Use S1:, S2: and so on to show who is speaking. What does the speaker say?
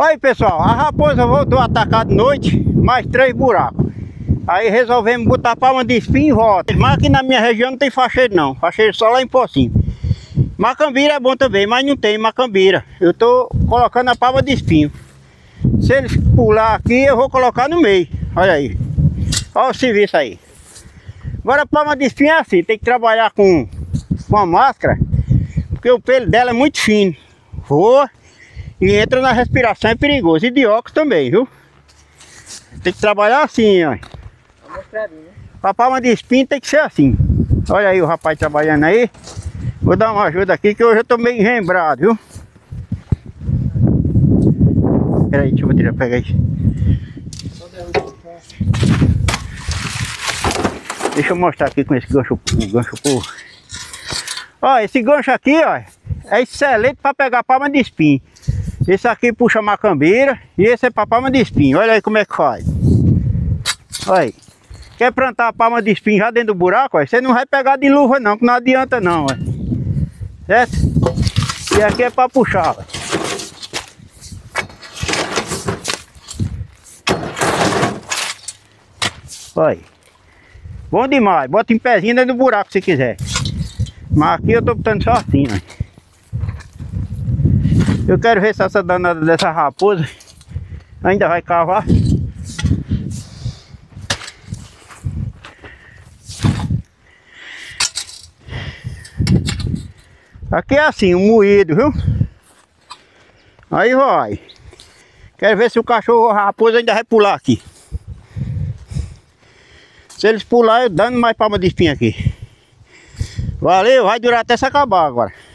S1: Aí pessoal, a raposa voltou a atacar de noite, mais 3 buracos. Aí resolvemos botar palma de espinho em volta. Mas aqui na minha região não tem facheiro não, facheiro só lá em Pocinho. Macambira é bom também, mas não tem macambira. Eu tô colocando a palma de espinho. Se eles pular aqui, eu vou colocar no meio. Olha aí. Olha o serviço aí. Agora a palma de espinho é assim, tem que trabalhar com a máscara, porque o pelo dela é muito fino. Voa e entra na respiração, é perigoso. E de óculos também, viu? Tem que trabalhar assim, ó. A palma de espinho tem que ser assim. Olha aí o rapaz trabalhando aí. Vou dar uma ajuda aqui que hoje eu tô meio enrembrado, viu? Pera aí, deixa eu tirar, pega aí. Deixa eu mostrar aqui com esse gancho, Ó, esse gancho aqui, ó, é excelente para pegar palma de espinho. Esse aqui puxa macambira e esse é para palma de espinho. Olha aí como é que faz. Olha aí. Quer plantar a palma de espinho já dentro do buraco, ó, você não vai pegar de luva não, que não adianta não, ó. Certo? E aqui é para puxar, ó. Olha aí. Bom demais, bota em pezinho dentro do buraco se quiser. Mas aqui eu tô botando só assim, ó. Eu quero ver se essa danada dessa raposa ainda vai cavar. Aqui é assim, um moído, viu? Aí vai. Quero ver se o cachorro ou a raposa ainda vai pular aqui. Se eles pular, eu dando mais palma de espinho aqui. Valeu, vai durar até se acabar agora.